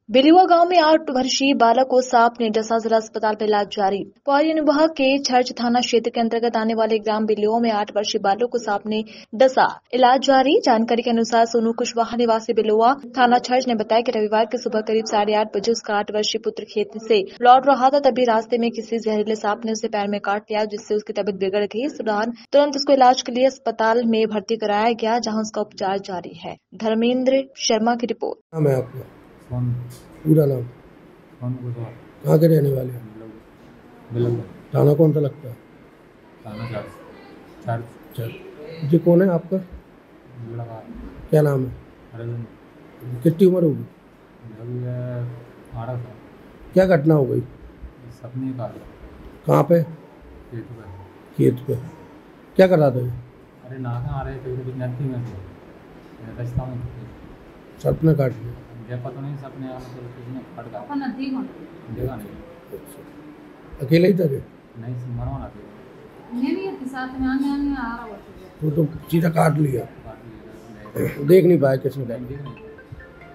बिलिवा गांव में 8 वर्षीय बालक को सांप ने डसा, जिला अस्पताल में इलाज जारी। पौड़ी अनुभाग के चर्च थाना क्षेत्र के अंतर्गत आने वाले ग्राम बिलिवा में 8 वर्षीय बालक को सांप ने डसा, इलाज जारी। जानकारी के अनुसार सोनू कुशवाहा निवासी बिलिवा थाना चर्च ने बताया कि रविवार की सुबह करीब 8:30 बजे उसका 8 वर्षीय पुत्र खेत से लौट रहा था, तभी रास्ते में किसी जहरीले सांप ने उसे पैर में काट लिया, जिससे उसकी तबीयत बिगड़ गई। इस दौरान तुरंत उसको इलाज के लिए अस्पताल में भर्ती कराया गया, जहाँ उसका उपचार जारी है। धर्मेंद्र शर्मा की रिपोर्ट। पूरा नाम? कहाँ के रहने वाले हैं? थाना कौन सा लगता है? चर्च। जी कौन है आपका? क्या नाम है? कितनी उम्र होगी? क्या घटना हो गई? सपने का। कहाँ पे? खेत पे। क्या कर रहा था? अरे नहा आ रहे थे, नदी में रास्ता में सपने काट लिया? पता नहीं, सपने फट गया। नदी देखा नहीं। अकेले ही था? नहीं, मरवाना नहीं साथ में आने आ रहा वो तो सीधा काट लिया, देख नहीं पाया किसने?